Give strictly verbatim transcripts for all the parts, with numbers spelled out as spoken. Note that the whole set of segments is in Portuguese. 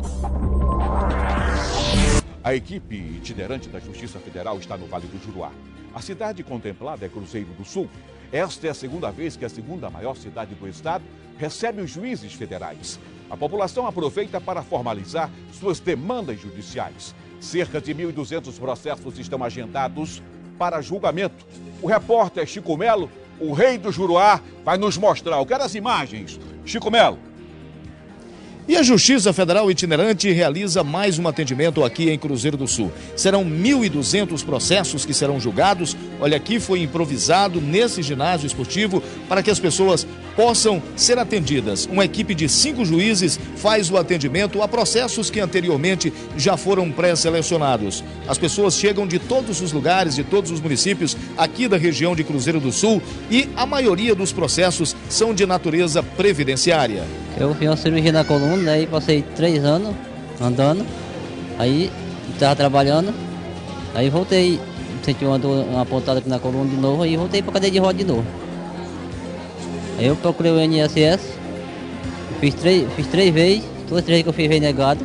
A equipe itinerante da Justiça Federal está no Vale do Juruá. A cidade contemplada é Cruzeiro do Sul. Esta é a segunda vez que a segunda maior cidade do estado recebe os juízes federais. A população aproveita para formalizar suas demandas judiciais. Cerca de mil e duzentos processos estão agendados para julgamento. O repórter Chico Melo, o rei do Juruá, vai nos mostrar. Eu quero as imagens. Chico Melo. E a Justiça Federal itinerante realiza mais um atendimento aqui em Cruzeiro do Sul. Serão mil e duzentos processos que serão julgados. Olha, aqui foi improvisado nesse ginásio esportivo para que as pessoas possam ser atendidas. Uma equipe de cinco juízes faz o atendimento a processos que anteriormente já foram pré-selecionados. As pessoas chegam de todos os lugares, de todos os municípios aqui da região de Cruzeiro do Sul e a maioria dos processos são de natureza previdenciária. Eu fiz uma cirurgia na coluna, aí passei três anos andando, aí estava trabalhando, aí voltei, senti uma, dor, uma pontada aqui na coluna de novo, aí voltei para cadeira de roda de novo. Aí eu procurei o I N S S, fiz três, fiz três vezes, todas as três vezes que eu fiz veio negado.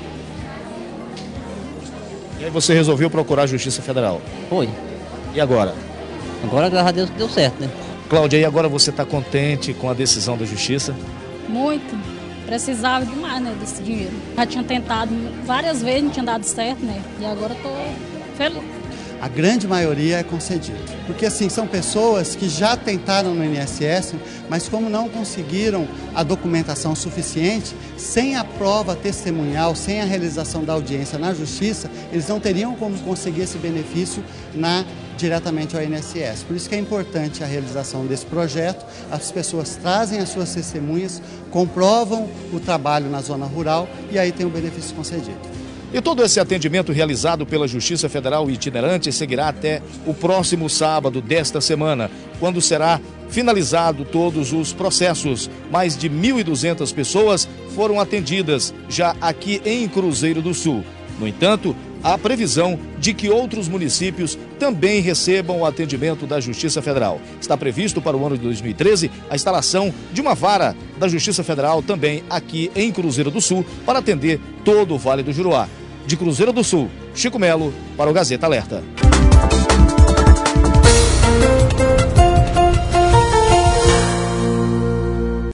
E aí você resolveu procurar a Justiça Federal? Foi. E agora? Agora, graças a Deus, deu certo, né? Cláudia, e agora você está contente com a decisão da Justiça? Muito. Precisava demais, né, desse dinheiro. Já tinha tentado várias vezes, não tinha dado certo, né? E agora estou feliz. A grande maioria é concedido. Porque, assim, são pessoas que já tentaram no I N S S, mas como não conseguiram a documentação suficiente, sem a prova testemunhal, sem a realização da audiência na Justiça, eles não teriam como conseguir esse benefício na diretamente ao I N S S. Por isso que é importante a realização desse projeto. As pessoas trazem as suas testemunhas, comprovam o trabalho na zona rural e aí tem o benefício concedido. E todo esse atendimento realizado pela Justiça Federal itinerante seguirá até o próximo sábado desta semana, quando será finalizado todos os processos. Mais de mil e duzentas pessoas foram atendidas já aqui em Cruzeiro do Sul. No entanto, há previsão de que outros municípios também recebam o atendimento da Justiça Federal. Está previsto para o ano de dois mil e treze a instalação de uma vara da Justiça Federal também aqui em Cruzeiro do Sul para atender todo o Vale do Juruá. De Cruzeiro do Sul, Chico Melo para o Gazeta Alerta.